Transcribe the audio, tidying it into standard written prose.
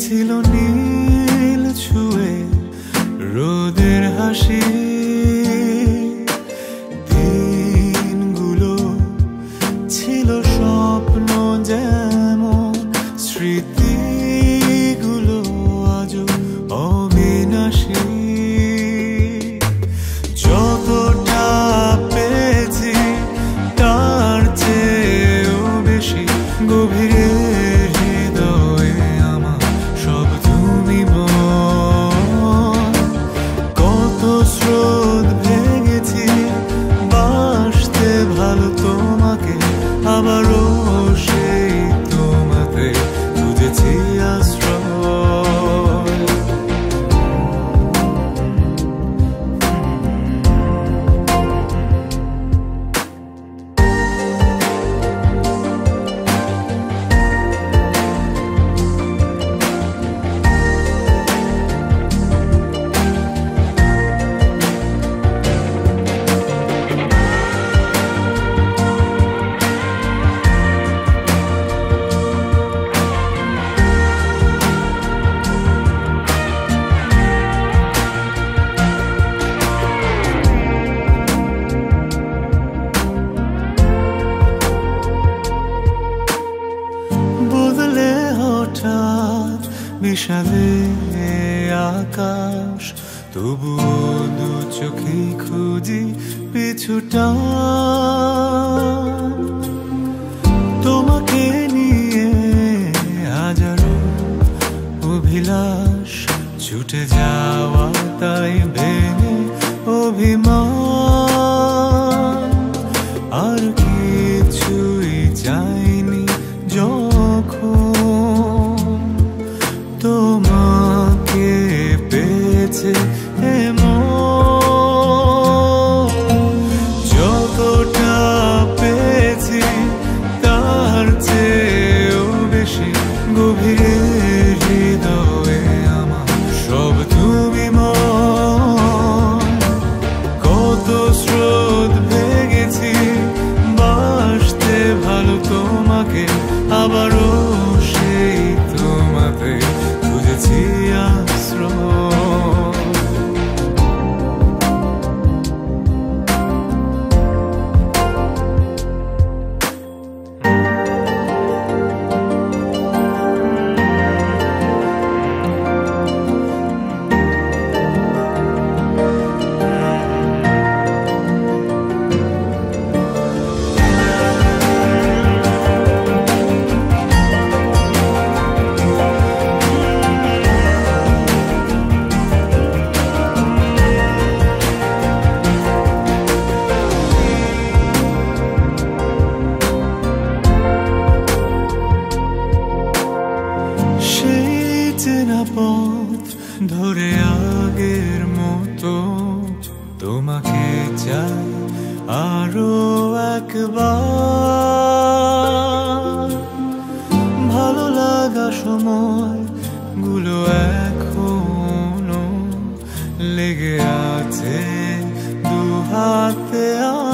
ছিল নীল ছুঁয়ে রোদের হাসি, দিনগুলো ছিল স্বপ্ন যেমন, স্মৃতিগুলো আজও অবিনাশী। যতটা পেয়েছি তার চেয়েও বেশি গভীরে হৃদয়ে আমার সব তুমি মন। কত স্রোত ভেঙেছি বাসতে ভালো তোমাকে, আবারও সেই তোমাতে খুঁজেছি আশ্রয়। বদলে হঠাৎ বিষাদে আকাশ, তবুও দু চোখে খুঁজি পিছুটা। তোমাকে নিয়ে হাজারো অভিলাষ, ছুটে যাওয়া তাই ভেঙে অভিমান। আর কিছুই চাইনি যখন তোমাকে পেয়েছে এমন। যতটা পেয়েছি তার চেয়েও বেশি গভীরে হৃদয়ে আমার সব তুমি মন। কত স্রোত ভেঙেছি বাসতে ভালো তোমাকে, আবারও সেই তোমাতে খুঁজেছি আশ্রয়। চেনা পথ ধরে আগের মতো তোমাকে চাই আরো একবার। ভালো লাগা সময় গুলো এখনো লেগে আছে দু হাতে।